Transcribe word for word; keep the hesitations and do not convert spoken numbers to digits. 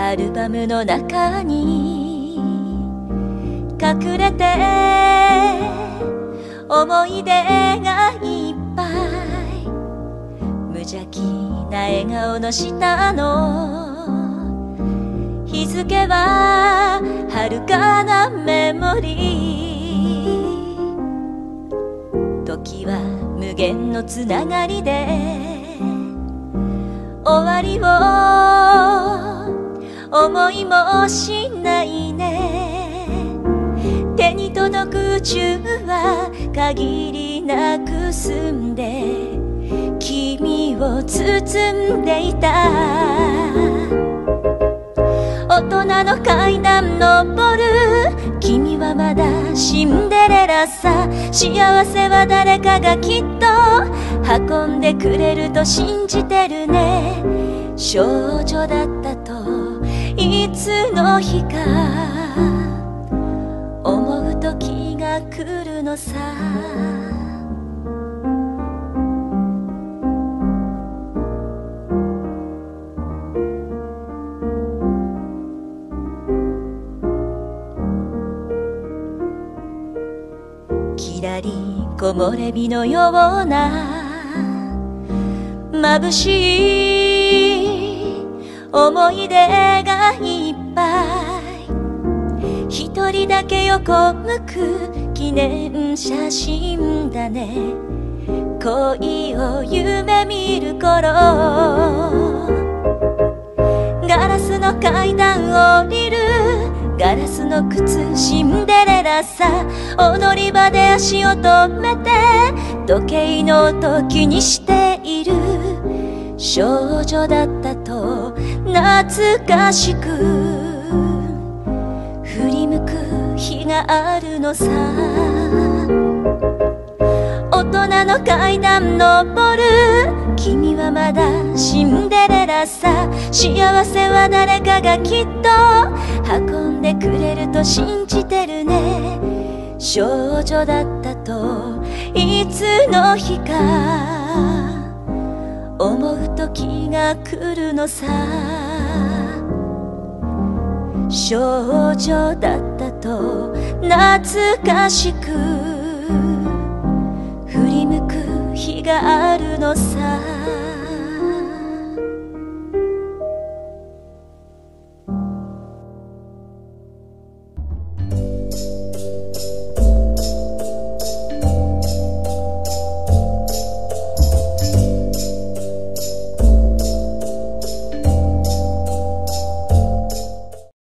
アルバムの中に隠れて思い出がいっぱい、無邪気な笑顔の下の日付は遥かなメモリー。時は無限のつながりで終わりを思いもしないね。手に届く宇宙は限りなく澄んで君を包んでいた。大人の階段登る君はまだシンデレラさ。幸せは誰かがきっと運んでくれると信じてるね。少女だったといつの日か思う時が来るのさ。きらり木漏れ日のような眩しい思い出がいっぱい。一人だけ横向く記念写真だね。恋を夢見る頃ガラスの階段降りるガラスの靴シンデレラさ。踊り場で足を止めて時計の音気にしている。少女だったと懐かしく振り向く日があるのさ。大人の階段登る君はまだシンデレラさ。幸せは誰かがきっと運んでくれると信じてるね。少女だったといつの日か思う時が来るのさ。少女だったと懐かしく振り向く日があるのさ。